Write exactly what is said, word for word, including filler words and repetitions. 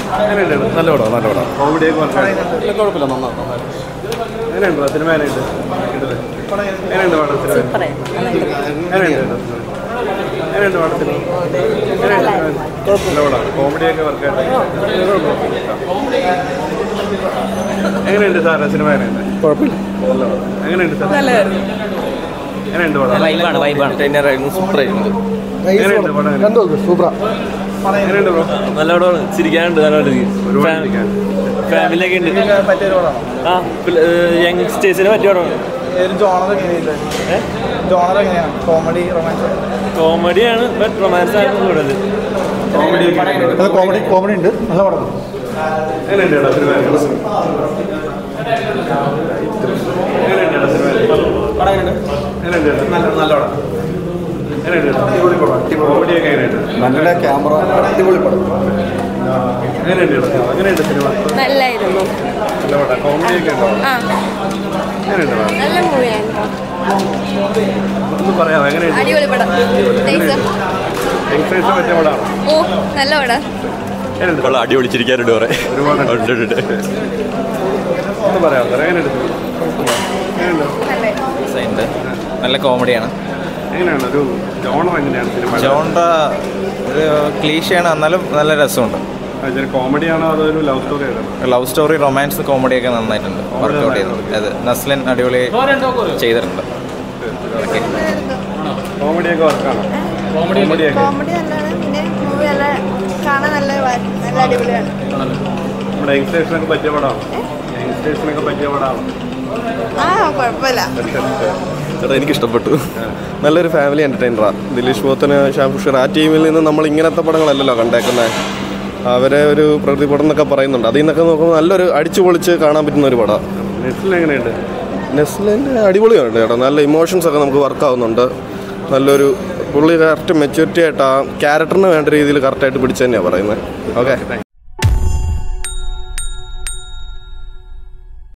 എങ്ങനെയുണ്ട്? നല്ല പടം, നല്ല പടം. കോമഡിയൊക്കെ വർക്കായിട്ട് കുഴപ്പമില്ല, നന്നാണ്. എങ്ങനെയുണ്ടോ സിനിമ? എങ്ങനെയുണ്ട്? എങ്ങനെയുണ്ട് പടം? സിനിമ എങ്ങനെയുണ്ട്? എങ്ങനെയുണ്ട് പടം? സിനിമ നല്ല പടമാണ്. കോമഡിയൊക്കെ വർക്കായിട്ട് എങ്ങനെയുണ്ട് സാറേ? സിനിമ എങ്ങനെയുണ്ട്? കുഴപ്പമില്ല, നല്ല പടം. എങ്ങനെയുണ്ട് സാർ? എങ്ങനെയുണ്ട് പടം? വൈബാണ്, വൈബാണ്. ട്രെയിനറായിരുന്നു, സൂപ്പറായിരുന്നു. എങ്ങനെയുണ്ട് പടം? സൂപ്പറാ. എങ്ങനെയുണ്ട് ബ്രോ? നല്ല പടമാണ്, ചിരിക്കാനുണ്ട്, നല്ല ഫാമിലിയൊക്കെ ഉണ്ട്. ആ യങ്സ്റ്റേഴ്സിന് പറ്റിയ പടമാണ്. കോമഡിയാണ്, ബട്ട് റൊമാൻസ് ആയിരുന്നു കൂടുതൽ. കോമഡി കോമഡി ഉണ്ട്, നല്ല പടം. എങ്ങനെയുണ്ട് സിനിമ? നല്ല ക്യാമറ, അടിപൊളി പടം. എങ്ങനെയുണ്ട് സിനിമ? നല്ലായിരുന്നു. നല്ല പടം. കോമഡിയൊക്കെ ഉണ്ടോ? എങ്ങനെയുണ്ട്? നല്ല മൂവിയായിരുന്നു. ഒന്ന് പറയാമോ? എങ്ങനെയുണ്ട്? അടിപൊളി പടം. യങ്സ്റ്റേഴ്സിന് പറ്റിയ പടമാണ്. ഓ നല്ല പടം. കൊള്ളാം, അടിപൊളി, ചിരിക്കാനുണ്ട് കുറെ. ഒരുപാട് ഒന്ന് പറയാമോ? എങ്ങനെയുണ്ട്? നല്ല കോമഡിയാണ്. എങ്ങനെയാണ് ഒരു ജോണർ? എങ്ങനെയാണ് സിനിമ? ജോണർ ഒരു ക്ലീഷയാണ്, എന്നാലും നല്ല രസമുണ്ട്. കോമഡിയാണോ അതൊരു ലവ് സ്റ്റോറി ആയിരുന്നു? ലവ് സ്റ്റോറി, റൊമാൻസ്, കോമഡിയൊക്കെ നന്നായിട്ടുണ്ട് വർക്കൗട്ട് ചെയ്തിട്ടുണ്ട്. അത് നസ്ലിൻ അടിപൊളി ചെയ്തിട്ടുണ്ട്. കോമഡിയൊക്കെ വർക്കാണോ? കോമഡി നല്ലതാണ്. പിന്നെ മൂവി നല്ല കാണാൻ നല്ല നല്ല അടിപൊളിയാണ്. നമ്മുടെ യങ്സ്റ്റേഴ്സിനൊക്കെ പറ്റിയ പടമാണ്. യങ്സ്റ്റേഴ്സിനൊക്കെ പറ്റിയ പടമാണ്. ആ കുഴപ്പമില്ല. ചേട്ടാ എനിക്കിഷ്ടപ്പെട്ടു. നല്ലൊരു ഫാമിലി എൻ്റർടൈനറാണ്. ദിലീഷ് പോത്തന്, ശ്യാം പുഷ്കർ, ആ ടീമിൽ നിന്ന് നമ്മൾ ഇങ്ങനത്തെ പടങ്ങളല്ലല്ലോ കണ്ടേക്കുന്നത്. അവരെ ഒരു പ്രതിപടം എന്നൊക്കെ പറയുന്നുണ്ട്. അതിൽ നിന്നൊക്കെ നോക്കുമ്പോൾ നല്ലൊരു അടിച്ചു പൊളിച്ച് കാണാൻ പറ്റുന്ന ഒരു പടമാണ്. നെസ്ലിൻ എങ്ങനെയുണ്ട്? നെസ്ലിൻ്റെ അടിപൊളിയാണ് ചേട്ടാ. നല്ല ഇമോഷൻസ് ഒക്കെ നമുക്ക് വർക്കാവുന്നുണ്ട്. നല്ലൊരു പുള്ളി കറക്റ്റ് മെച്യൂരിറ്റി ആയിട്ട് ആ ക്യാരക്ടറിന് വേണ്ട രീതിയിൽ കറക്റ്റായിട്ട് പിടിച്ചു തന്നെയാണ് പറയുന്നത്. ഓക്കെ.